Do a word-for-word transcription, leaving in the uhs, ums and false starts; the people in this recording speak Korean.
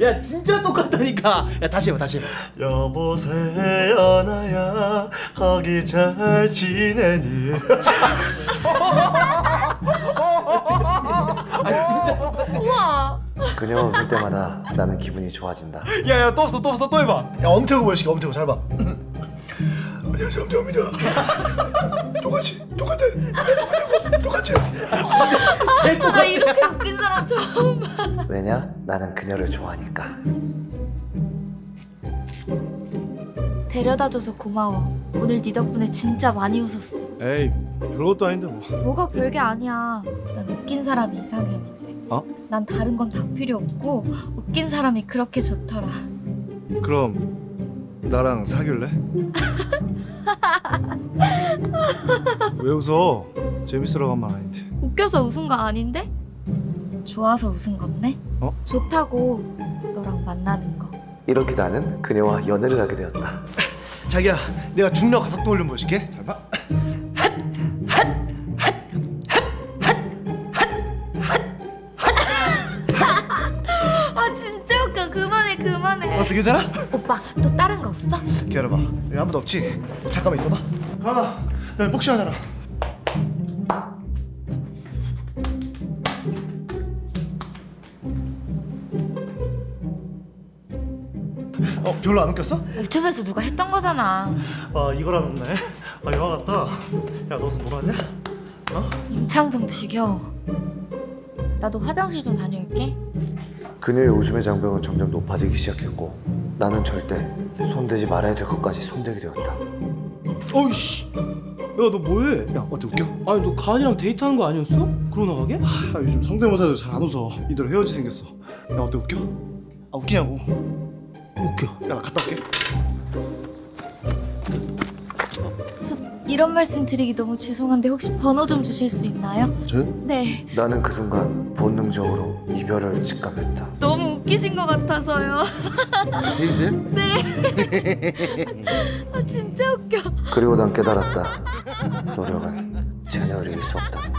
야 진짜 똑같다니까. 야 다시 해봐 다시 해봐. 여보세요 나야 거기 잘 지내니. 아 진짜 똑같아. 우와. 그녀가 웃을 때마다 나는 기분이 좋아진다. 야야 또 없어 또 없어 또 해봐. 야 엄태구 보여줄게. 엄태구 잘 봐. 안녕하세요 엄태구입니다. 똑같이 똑같아. 똑같아 똑같이. 아, 나 이렇게 웃긴 사람 처음 봐. 왜냐? 나는 그녀를 좋아하니까. 데려다줘서 고마워. 오늘 네 덕분에 진짜 많이 웃었어. 에이 별것도 아닌데 뭐. 뭐가 별게 아니야. 난 웃긴 사람이 이상형인데. 어? 난 다른 건 다 필요 없고 웃긴 사람이 그렇게 좋더라. 그럼 나랑 사귈래? 왜 웃어? 재밌으라고 한 말 아닌데. 웃겨서 웃은 거 아닌데? 좋아서 웃은 건데? 어? 좋다고 너랑 만나는 거. 이렇게 나는 그녀와 연애를 하게 되었다. 자기야 내가 중력 가속도 훈련 보여줄게. 잘 봐. 아 진짜 웃겨. 그만해 그만해. 어떻게 괜찮아? 오빠 또 다른 거 없어? 기다려봐. 여기 아무도 없지? 잠깐만 있어봐. 가나 나 복싱하잖아. 어 별로 안 웃겼어? 유튜브에서 누가 했던 거잖아. 아 이거랑 웃네. 아 영화 같다. 야 너 어디서 놀았냐? 어? 임창정 지겨워. 나도 화장실 좀 다녀올게. 그녀의 웃음의 장벽은 점점 높아지기 시작했고 나는 절대 손대지 말아야 될 것까지 손대게 되었다. 어이씨. 야 너 뭐해? 야 어때 웃겨? 아니 너 가은이랑 데이트하는 거 아니었어? 그러고 나가게? 아 요즘 성대모사도 잘 안 웃어. 이대로 헤어지 생겼어. 야 어때 웃겨? 아 웃기냐고. 웃겨. 야 나 갔다 올게. 저 이런 말씀 드리기 너무 죄송한데 혹시 번호 좀 주실 수 있나요? 저요? 네. 나는 그 순간 본능적으로 이별을 직감했다. 너무 웃기신 것 같아서요. 제이세요? 네. 아 진짜 웃겨. 그리고 난 깨달았다. 노력은 제녀를 이길 수 없다.